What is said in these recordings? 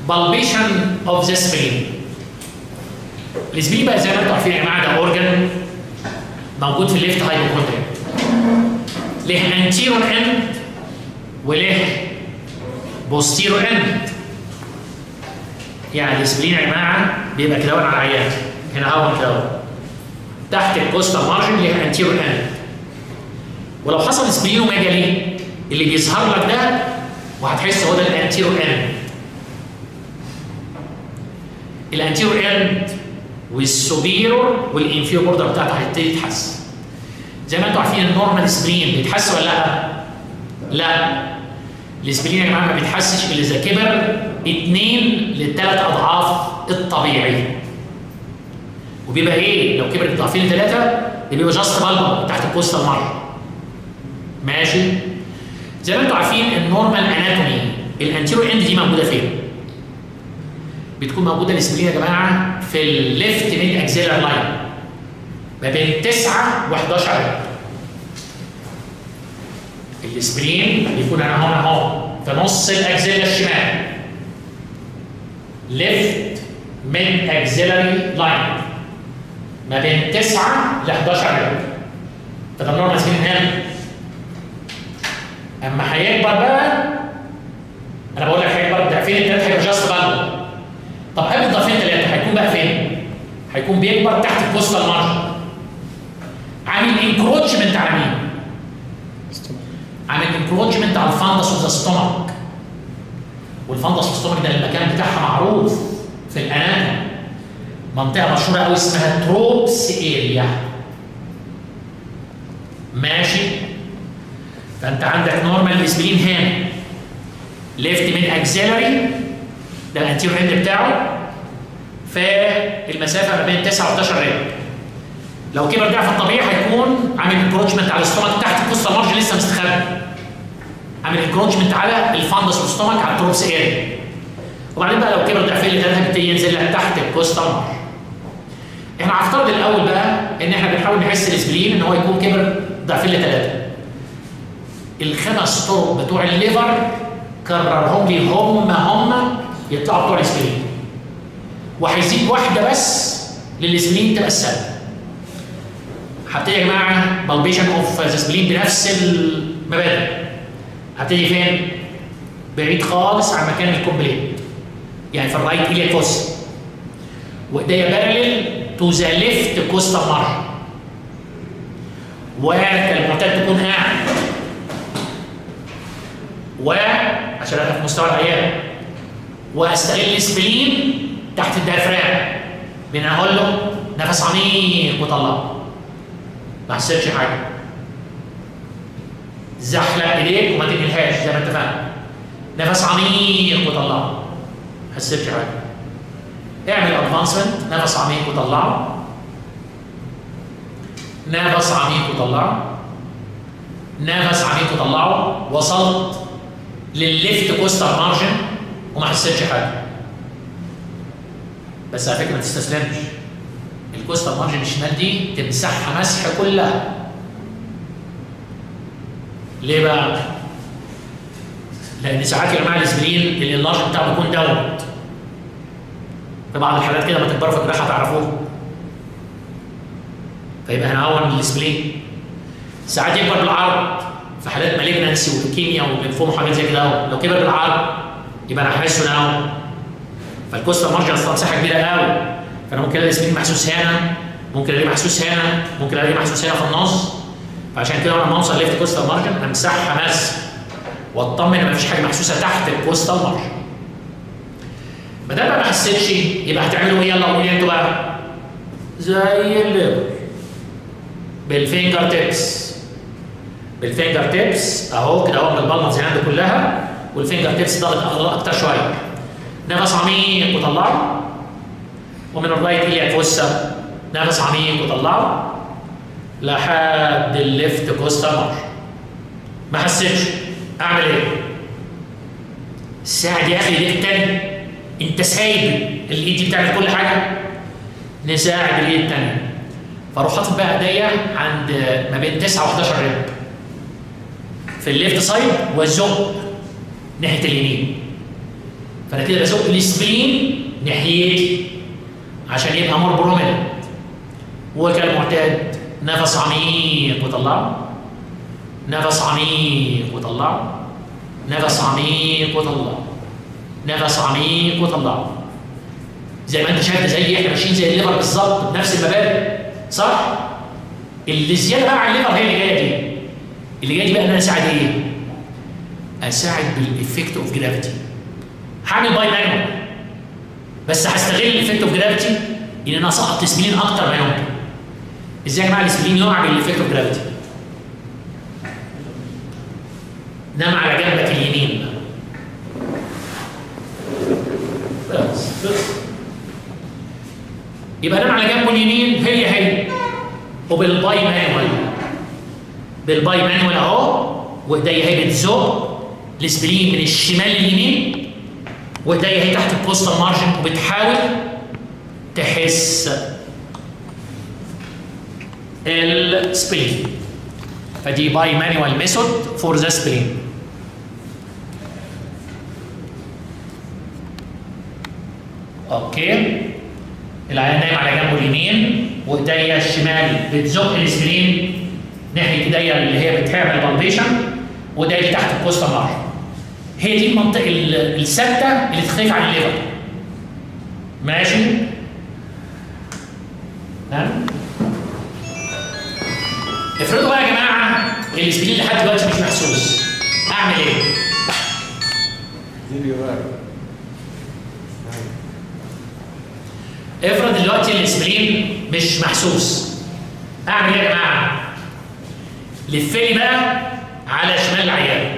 بالبيشن اوف ذا سبلين. السبلين بقى زي ما انتم عارفين يا جماعه ده اورجن موجود في الليفت هايبوكوندريا، له انتيرور اند وله بوستيرور اند. يعني السبلين يا جماعه بيبقى كده على العيان هنا اهو كده تحت الكوستال مارجن له انتيرور اند. ولو حصل سبلينوميجالي اللي بيظهر لك ده وهتحس هو ده الانتيرور اند. الانتيرور اند والسوبيرور والانفيرور بوردر بتاعته هتبتدي تتحس. زي ما انتم عارفين النورمال سبلين بيتحس ولا لا؟ لا. السبلين يا جماعه ما بيتحسش الا اذا كبر 2 ل3 اضعاف الطبيعي. وبيبقى ايه؟ لو كبر ضعفين ل3 بيبقى جاست بالبر تحت الكوستال مارجن. ماشي؟ زي ما انتم عارفين النورمال اناتومي الانتيرور اند دي موجوده فين؟ بتكون موجوده السبلين يا جماعه في الليفت ميد اكسيلر لاين ما بين 9 و11 رجل. السبلين بيكون انا هون اهو في نص الاكسيلا الشمال ليفت ميد اكسيلري لاين ما بين 9 ل 11 رجل. فده النورمال سبلين هنا. اما هيكبر بقى انا بقول لك هيكبر ضعفين الثلاثه هيبقى جاست بالبر. طب قبل ضعفين ثلاثه هيكون بقى فين؟ هيكون بيكبر تحت الكوستال مارجن. عامل انكروتشمنت على مين؟ عامل انكروتشمنت على الفندس اوف ذا ستومك. والفندس اوف ستومك ده المكان بتاعها معروف في الاناتومي. منطقه مشهوره قوي اسمها تروبس اريا. ماشي؟ فانت عندك نورمال سبلين هنا ليفت من اكسيلري ده الانتيرور اند بتاعه في المسافه ما بين 9 و 11 رجل. لو كبر ضعف الطبيعي هيكون عامل انكروتشمنت على الستومك تحت الكوستال مارجن لسه مستخبي. عامل انكروتشمنت على الفندس والستومك على التروبس اريا. وبعدين بقى لو كبر ضعفين لثلاثه هيبتدي ينزل لك تحت الكوستال مارجن. احنا هنفترض الاول بقى ان احنا بنحاول نحس السبلين ان هو يكون كبر ضعفين لثلاثه. الخمس طرق بتوع الليفر كررهم لي هم يطلعوا بتوع السبلين. وهيزيد واحده بس للسبلين تبقى السبب. هبتدي يا جماعه بالبيشن اوف ذا سبلين بنفس المبادئ. هبتدي فين؟ بعيد خالص عن مكان الكومبليت. يعني في الرايت ايلياك فوس. وايديا بارلل تو ذا ليفت كوستال مارجن. وكالمعتاد تكون قاعد. وعشان ابقى في مستوى العيان. واستغل السبلين تحت الديافرام. بنقول له نفس عميق وطلعه. ما حسيتش حاجه. زحلق ايديك وما تنقلهاش زي ما انت فاهم. نفس عميق وطلعه. ما حسيتش حاجه. اعمل ادفانسمنت نفس عميق وطلعه. نفس عميق وطلعه. نفس عميق وطلعه. وصلت للليفت كوستال مارجن وما حسيتش حاجه. بس على فكره ما تستسلمش. الكوستال مارجن الشمال دي تمسحها مسح كلها. ليه بقى؟ لان ساعات يا جماعه السبلين الانلارج بتاعه بيكون داونت. في بعض الحالات كده ما تكبروا في الجراحه تعرفوه. فيبقى هنعون السبلين. ساعات يكبر بالعرض في حالات مالجنانسي ولوكيميا وليمفوما وحاجات زي كده. لو كبر بالعرض يبقى انا هحسه ناو. فالكوستال مارجن اصلا مساحه كبيره قوي. فانا ممكن الاقي السبلين محسوس هنا، ممكن الاقيه محسوس هنا، ممكن الاقيه محسوس هنا في النص. فعشان كده لما اوصل ليفت كوستال مارجن امسحها مسح واطمن ان مفيش حاجه محسوسه تحت الكوستال مارجن. ما دام ما حسيتش يبقى هتعملوا ايه؟ يلا قولوا لي انتوا بقى. زي الليفر بالفينجر تيبس. بالفينجر تيبس اهو كده اهو بالبلمز هاند كلها والفينجر تيبس ضغط اكتر شويه. نفس عميق وطلعه. ومن الرايت ايلياك فوسا نفس عميق وطلعه لحد الليفت كوستال مارجن. ما حسيتش اعمل ايه؟ ساعد يا اخي ايديك التاني. انت سايب الايد دي بتعمل كل حاجه. نساعد الايد التانيه. فاروح حاطط بقى ايديا عند ما بين 9 و11 رجل في الليفت سايد وازق ناحيه اليمين. فانا كده بزق السبلين ناحيتي عشان يبقى مور بروميننت. وكالمعتاد نفس عميق وطلعه، نفس عميق وطلعه، نفس عميق وطلعه، نفس عميق وطلعه. زي ما انت شايف زي احنا ماشيين زي الليفر بالظبط بنفس المبادئ، صح؟ اللي زياده بقى عن الليفر هي اللي جايه دي. اللي جايه دي بقى ان انا اساعد ايه؟ اساعد بالافكت اوف جرافيتي. هعمل باي مانوال بس هستغل الافكت اوف جرافيتي ان انا اسقط السبلين اكتر ما يمكن. ازاي يا جماعه السبلين يقع بالافكت اوف جرافيتي؟ نام على جنبك اليمين. بس يبقى نام على جنبه اليمين هي وبالباي مانوال. بالباي مانوال اهو، وايديا اهي بتزق السبلين من الشمال لليمين، وايديا اهي تحت الكوستال مارجن وبتحاول تحس السبلين. فدي باي مانوال ميثود فور ذا سبلين. اوكي، العيان نايم على جنبه اليمين وايديا الشمال بتزق السبلين ناحيه ايديا اللي هي بتعمل بالبيشن، وايديا اللي تحت الكوستال مارجن. هي دي المنطقه الثابته اللي تختلف عن الليفر. ماشي؟ تمام؟ افرضوا بقى يا جماعه السبلين لحد دلوقتي مش محسوس، اعمل ايه؟ افرض دلوقتي السبلين مش محسوس، اعمل ايه يا جماعه؟ لفلي بقى على شمال العيان.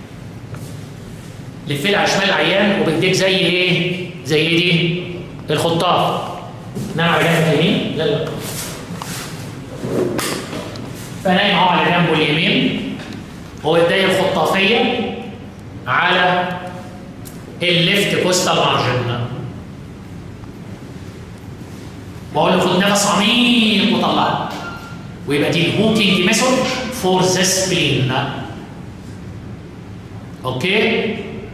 لفلي على شمال العيان وبايديك زي ايه؟ زي ايه دي؟ الخطاف. نام على جنب اليمين؟ لا. فنايم اهو على جنبه اليمين وايديا الخطافيه على الليفت كوستال مارجن. بقول له خد نفس عميق وطلع. ويبقى دي الهوكينج ميثود فور ذا سبلين. اوكي؟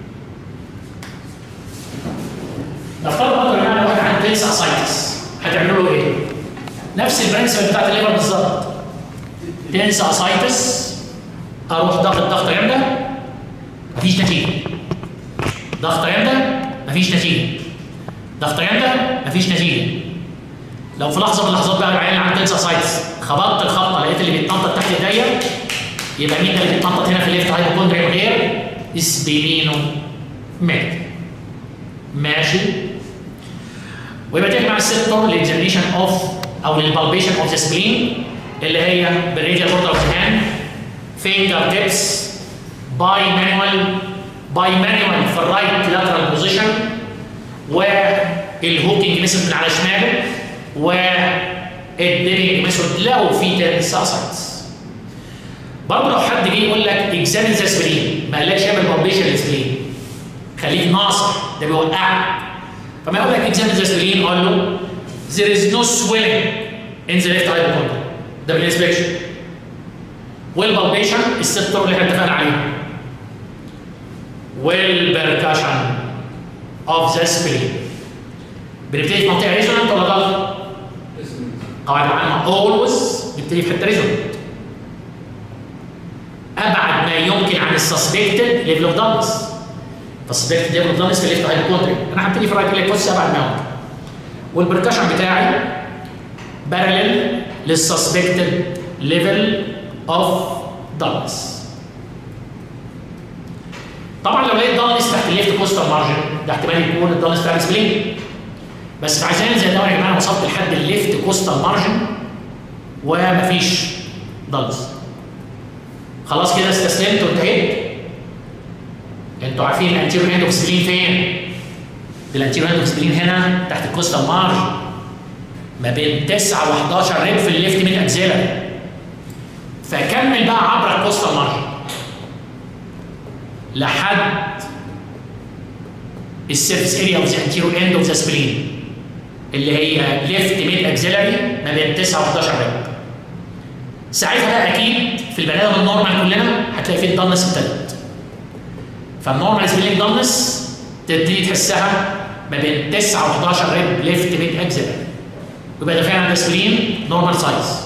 نفترض برضه يا جماعه واحد عنده تنس اسايتس، هتعملوا له ايه؟ نفس البرنسبل بتاعت الليفر بالظبط. تنس اسايتس، اروح ضغطه جامده مفيش نتيجه. ضغطه جامده مفيش نتيجه. ضغطه جامده مفيش نتيجه. لو في لحظه من اللحظات بقى العيان اللي عنده تنس اسايتس خبطت الخبطه لقيت اللي بيتنطط تحت ايديا، يبقى مين اللي بيتنطط هنا في الليفت هايبوكوندريا غير سبلينو مات. ماشي؟ ويبقى تيجي مع السيتور للاكزامينشن اوف او للبالبيشن اوف ذا سبلين اللي هي بالراديال بوردر اوف ذا هاند، فينجر تيبس، باي مانوال في الرايت لاترال بوزيشن، والهوكينج ميثود من على شماله، والديبنج ميثود لو في تنس اسايتس. برضه لو حد جه يقول لك اكزامين ذا سبلين، ما قالكش اعمل بالبيشن للسبلين، خليك ناصح، ده بيوقعك. فما يقول لك اكزامين ذا سبلين، قول له there is no swelling in the left hypochondria. ده بالانسبكشن. والبالبيشن الست طرق اللي احنا اتفقنا عليها. والبركشن اوف ذا سبلين. بنبتدي في منطقه ريزونانت ولا ضغط؟ قواعد عامه اولويز نبتدي في حته ريزونانت. ابعد ما يمكن عن السسبكتد ليفل اوف دانس. فالسسبكتد ليفل اوف دانس في الليفت هايبوكوندريا. انا هبتدي في الرايت ليفت ابعد ما يمكن. والبركشن بتاعي بارلل للسسبكتد ليفل اوف دانس. طبعا لو لقيت دانس تحت الليفت كوستال مارجن ده احتمال يكون الدانس بتاع السبلين. بس عايزين زي ده يا جماعه وصلت لحد الليفت كوستال مارجن ومفيش دانس. خلاص كده استسلمت وانتهيت. انتوا عارفين الانتيريور هاند اوف سبلين فين؟ الانتيريور هاند اوف سبلين هنا تحت الكوستال مارجن ما بين 9 و11 ريب في الليفت من اكزيلر. فكمل بقى عبر الكوستال مارجن لحد السيرفيس اريا اوف ذا انتيريور اند اوف ذا سبلين اللي هي ليفت ميد اكزيلري ما بين 9 و11 ريب. ساعتها بقى اكيد في البني ادم النورمال كلنا هتلاقي فيه الدنس ابتدت. فالنورمال سبلين دنس تبتدي تحسها ما بين 9 و 11 ريب ليفت ميد اكزيلري. يبقى ده فعلا الاسبرين نورمال سايز.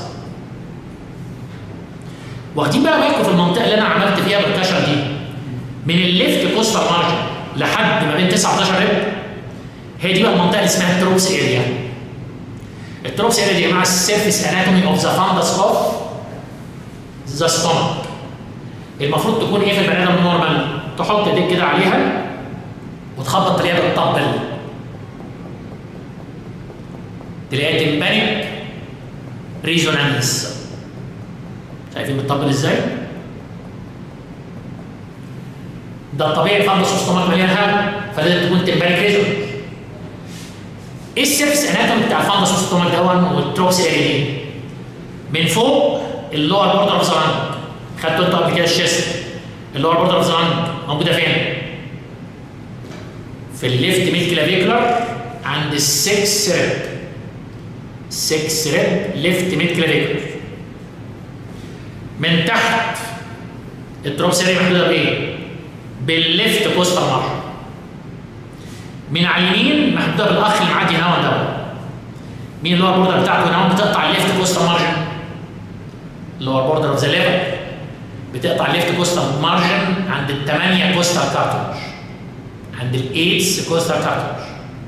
واخدين بقى بالكم في المنطقه اللي انا عملت فيها بالكشر دي من الليفت كوستال مارجن لحد ما بين 9 و 11 ريب، هي دي بقى المنطقه اللي اسمها التروبس اريا. التروبس اريا دي يا جماعه السيرفيس اناتومي اوف ذا فاندس اوف ذا ستومك. المفروض تكون ايه في البني ادم النورمال؟ تحط ايديك كده عليها وتخبط تلاقيها بتطبل، تلاقيها تمبانيك ريزونانس. شايفين بتطبل ازاي؟ ده الطبيعي الفاندس والستومك مليان هواء، فلازم تكون تمبانيك ريزونانس. ايه السيرفس اناتومي بتاع الفاندس والستومك دون والتروبس اريا دي؟ من فوق اللور بوردر اوف ذا لانج، خدتوا انتوا قبل كده الشيست، اللور بوردر اوف ذا لانج موجوده فين؟ في الليفت ميد كلافيكولار عند ال6 ريب. 6 ريب ليفت ميد كلافيكولار. من تحت التروبس اريا محدوده بايه؟ بالليفت كوستال مارجن. من على اليمين محدوده بالاخ اللي معدي هنا دوت. مين اللور بوردر بتاعته هنا؟ بتقطع الليفت كوستال مارجن. اللور بوردر اوف ذا ليفر بتقطع الليفت كوستال مارجن عند ال8 كوستال كارتوج، عند ال8 كوستال كارتوج.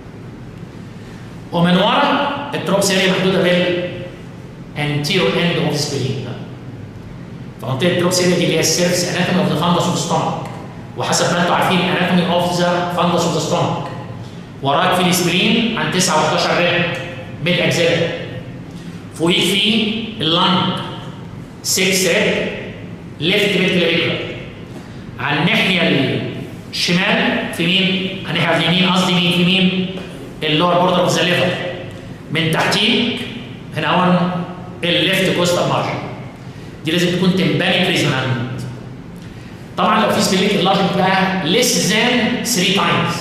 ومن ورا التروبس اريا محدوده بالانتيرو اند اوف سبلين. فمنطقه التروبس اريا دي اللي هي السيرفس اناتومي اوف ذا فاندس اوف ذا ستومك، وحسب ما انتم عارفين اناتومي اوف ذا فاندس اوف ذا ستومك. وراك في السبلين عند 9 و 11 ريب ميد اكزيلري. فوقيك في اللنج 6 ريب ليفت ميد كلافيكولار. على الناحيه الشمال في مين؟ على الناحيه اليمين قصدي مين؟ في مين؟ اللور بوردر اوف ذا ليفر. من تحتيك هنا اهون الليفت كوستال مارجن. دي لازم تكون تمبانيك ريزونانت. طبعا لو في سبلينك اللارجمنت بقى ليس ذان 3 تايمز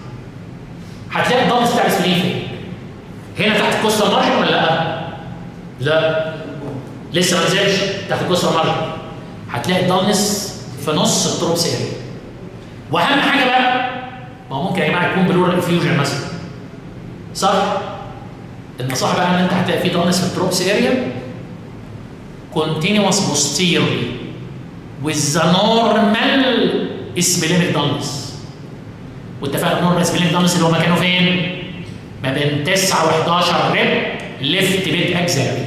هتلاقي الضغط بتاع السبلين فين؟ هنا تحت الكوستال مارجن ولا لا؟ لا لسه ما نزلش تحت الكوستال مارجن. هتلاقي الضلنس في نص التروبس اريا. واهم حاجه بقى، ما هو ممكن يا جماعه يكون بلورال انفيوجن مثلا، صح؟ النصيحه بقى ان انت هتلاقي في ضلنس في التروبس اريا continuous posteriorly with the normal splenic dullness. واتفقنا النورمال splenic dullness اللي هو مكانه فين؟ ما بين 9 و 11 ريب ليفت ميد اكزيلري.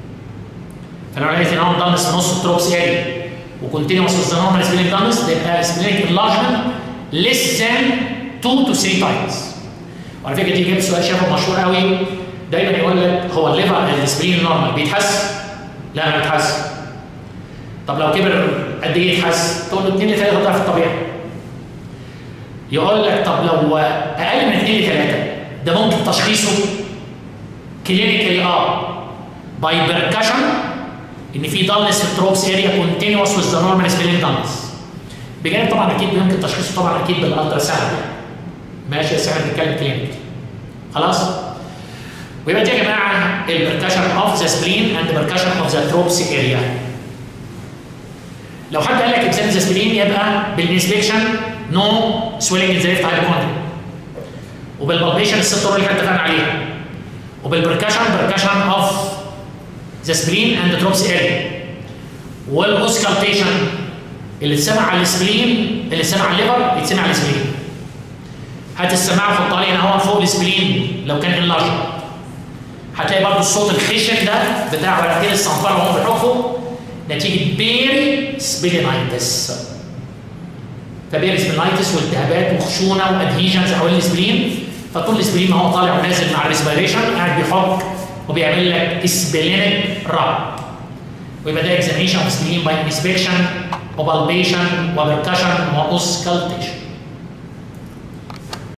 فلو لقيت ان هو dullness في نص التروبس اريا وكونتينوس with the normal splenic dullness، ده يبقى splenic enlargement less than 2 to 3 times. وعلى فكره دي جايب سؤال شافه مشهور قوي، دايما يقول لك هو الليفر السبلين نورمال بيتحس؟ لا ما بيتحس. طب لو كبر قد ايه يتحس؟ تقول له 2 ل 3 ضعف الطبيعي. يقول لك طب لو اقل من 2 ل 3 ده ممكن تشخيصه كلينيكالي باي بيركشن ان في دالنس في التروبس اريا كونتينوس وذ ذا نورمال سبلين دالنس. بجانب طبعا اكيد يمكن تشخيصه طبعا اكيد بالالترا ساوند. ماشي يا سيدي بنتكلم كلينيك. خلاص؟ ويبقى دي يا جماعه البركشن اوف ذا سبلين اند بركشن اوف ذا تروبس اريا. لو حد قال لك اكزامين ذا سبلين يبقى بالانسبكشن نو سويلنج ان ذا ليفت هايبوكوندريا. وبالبالبيشن الست اللي احنا اتفقنا عليها. وبالبركشن بركشن اوف ذا سبلين اند تروبس اريا. والاوسكالتيشن اللي تسمع على السبلين اللي تسمع على الليفر يتسمع على السبلين. هات السماعه وحطها لي هنا هو فوق السبلين لو كان انلارج. هتلاقي برضه الصوت الخشن ده بتاع ورقتين الصنفره وهم بيحكوا نتيجه بيري سبلينايتس. فبيري سبلينايتس والتهابات وخشونه وادهيجنز حوالين السبلين، فطول السبلين ما هو طالع ونازل مع الريسبيريشن قاعد بيحك وبيعمل لك سبلينيك راب. ويبقى ده اكزامينشن اوف سبلين باي انسبكشن وبالبيشن وبركشن واوسكالتيشن.